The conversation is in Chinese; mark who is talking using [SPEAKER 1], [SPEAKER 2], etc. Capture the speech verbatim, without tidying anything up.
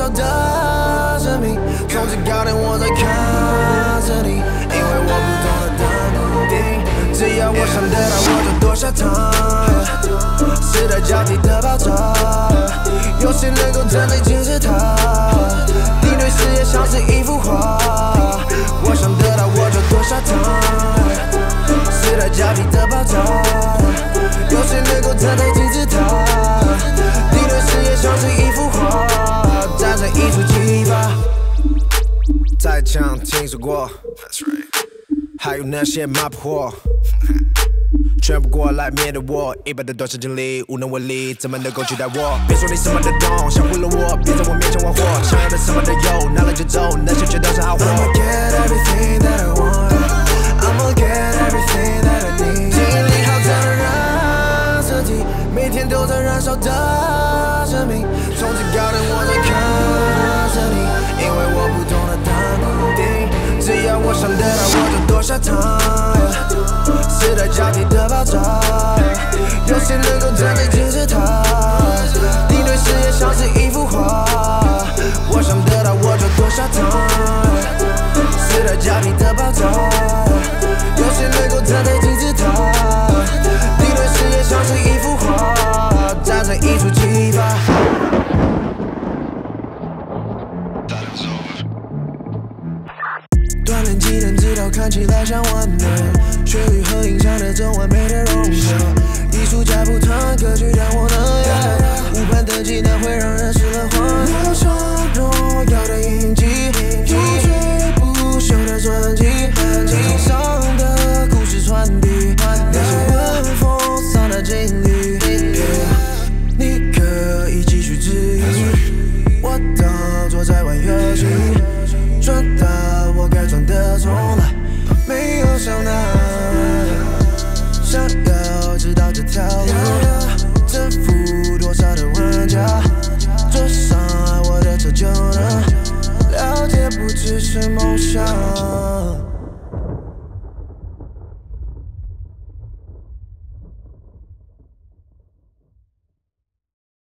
[SPEAKER 1] 烧的生命。从制高点我在看着你，因为我不懂得等不定。只要我想得到，我就多下糖。时代交替的爆炸，有谁能够站在金字塔？你对事业像是一幅画，我想得到我就多下糖。时代交替的爆炸，有谁能够站在金字塔？你对事业像是一幅画，站在艺术技法。再强听说过，还有那些骂破。全部过来面对我，一百的短视经历无能为力，怎么能够取代我？别说你什么都懂，想毁了我，别在我面前玩火。想要的什么都有，拿了就走，那些全都是好货。I'ma get everything that I want, I'ma get everything that I need。记忆里好脏的染色体，每天都在燃烧的生命。从制高点我在看着你，因为我不懂得淡不定。只要我想得到，我就多下糖。时代交替的爆炸，有谁能够站在金字塔？你对事业像是一幅画，我想得到我就多下糖。时代交替的爆炸，有谁能够站在金字塔？你对事业像是一幅画，站在艺术技法。锻炼技能直到看起来像万能，旋律和音响的这完美的融合，艺术家不谈歌曲让我能呀，无盘的技能会让人失了魂。我想荣耀的印记，不追不休的传奇，经上的故事传递，那些闻风丧的经历，你可以继续质疑，我当作在玩游戏，赚到我该赚的从来没有上难，想要知道这条路征服多少的玩家，坐上爱我的车就能了解不只是梦。